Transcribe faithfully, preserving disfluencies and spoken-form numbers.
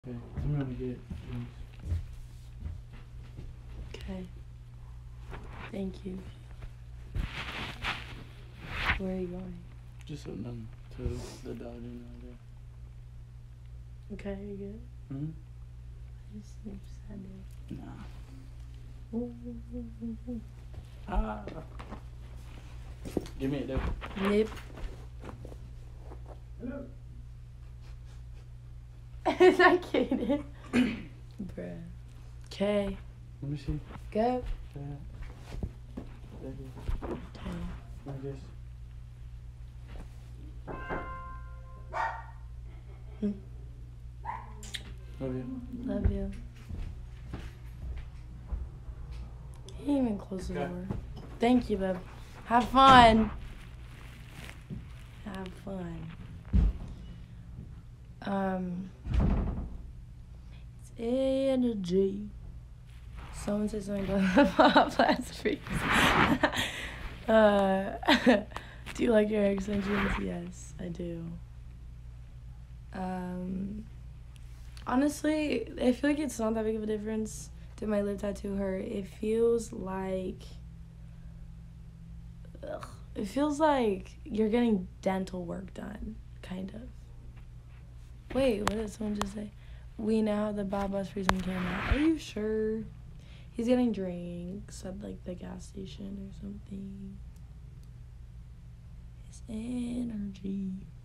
Okay, I'm gonna get these. Okay. Thank you. Where are you going? Just something um, to the dog dinner right Okay, you good? there. Hmm? I just need to send Nah. it. Ah. Give me it, though. Nip. Hello. Is that Kaden? Bruh. Okay. Let me see. Go. Yeah. There you go. Okay. Like this. Hmm. Love you. Love you. He didn't even close the Okay. door. Thank you, babe. Have fun. Have fun. Um, it's energy. Someone said something about the pop last freeze. uh, do you like your extensions? Yes, I do. Um, honestly, I feel like it's not that big of a difference. Did my lip tattoo hurt? It feels like... Ugh, it feels like you're getting dental work done, kind of. Wait, what did someone just say? We now have the Bob Bus freezing camera. Are you sure? He's getting drinks at like the gas station or something. His energy.